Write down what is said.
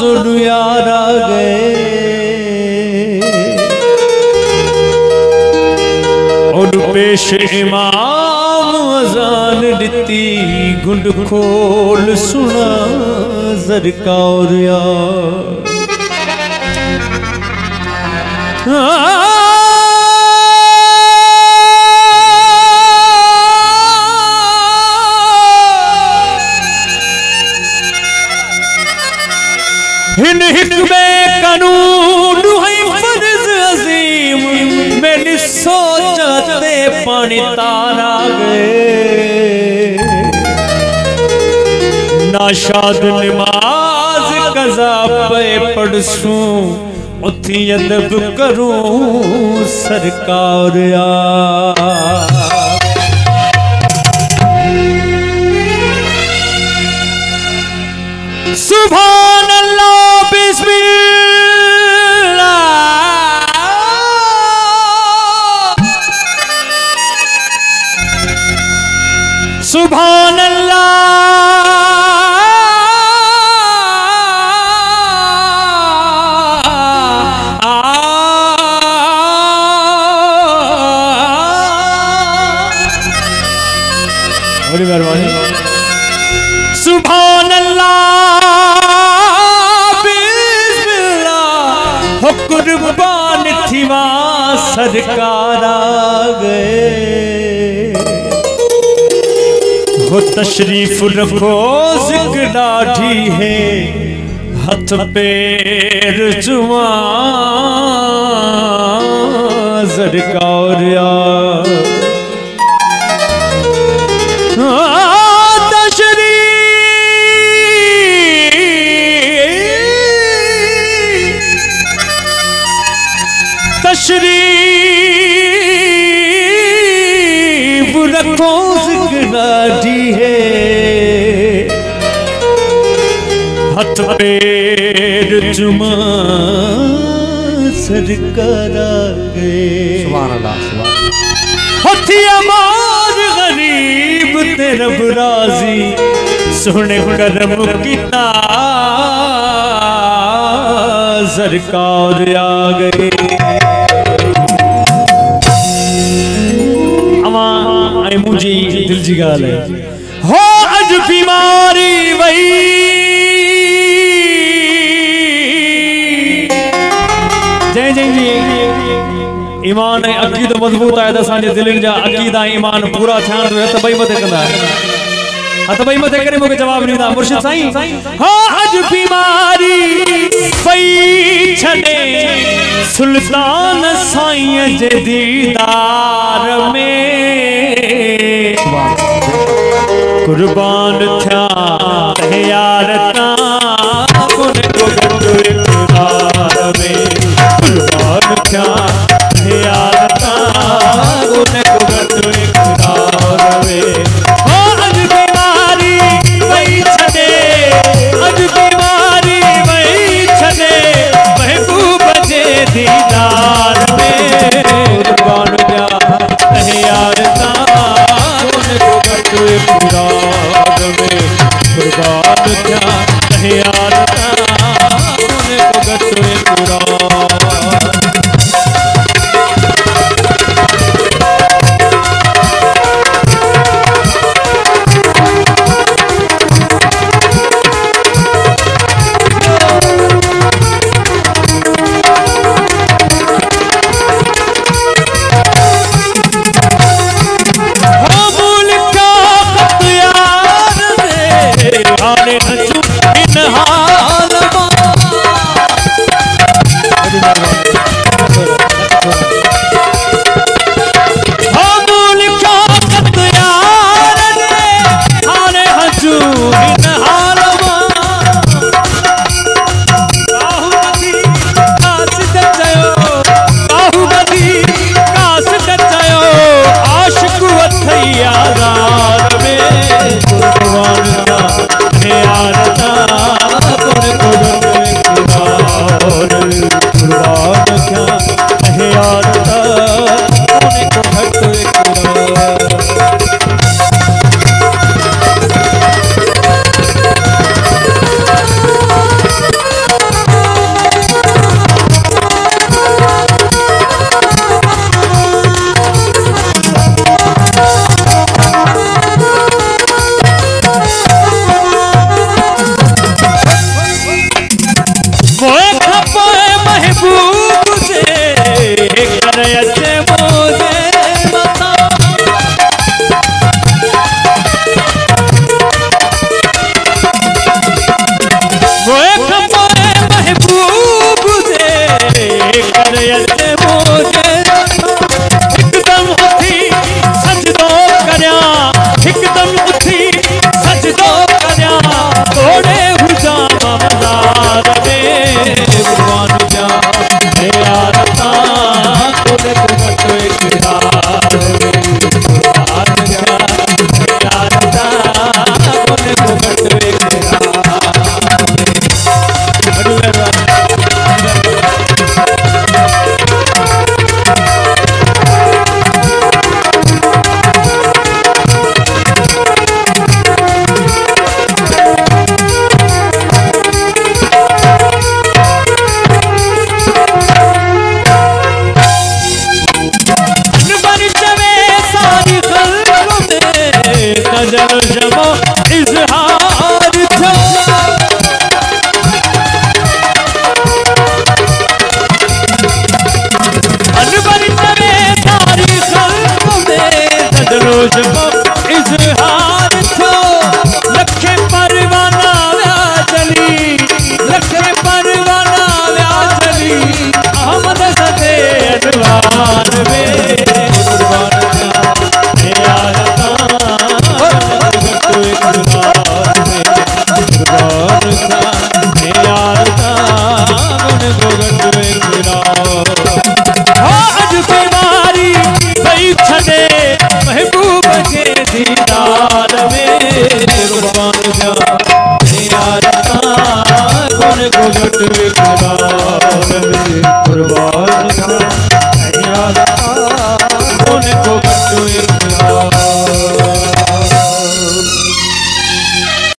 सुन यार आ गए और पेश इमाम अजान दिती गुंड खोल सुना सरकार यार हिन हिकमे कानून है फर्ज अजीम मैंने सोचते पानी तारा गए नाशाद नमाज कज़ा पे पढ़सूं उथी अदब करूं सरकार सुभान अल्लाह बिस्मिल्लाह सुभान अल्लाह बड़ी मेहरबानी सुभान अल्लाह बिस्मिल्लाह हो कुर्बान थी वहाँ सरकार आ गए हो तशरीफ रखो जिक्र लाठी है हाथ पैर जुआ सरकार तशरीफ रखो जिगराटी है हाथ पैर जुमा सरकार आ गए सुभान अल्लाह हथी अमार गरीब तेरा राजी सोने करम किता सरकार आ गए आई मुझे दिल जी गाल है हो अज बीमारी वही जय जय जी ईमान अकीद मजबूत है असांजे दिलनि जा अकीदा ईमान पूरा थियण हथ बई मथे कंदा हथ बई मथे करे मूंखे जवाब ॾींदा मुर्शिद साईं हो अज बीमारी पई छॾे सुल्तान साईं जे दीदार में कुर्बान थिया यार तां इक़रार में कुर्बान थिया यार तां इक़रार में अज बीमारी वही छॾे अज बीमारी वही छॾे महबूब जे दीदार में कुर्बान थिया यार इक़रार में कुर्बान थिया यार कुर्बान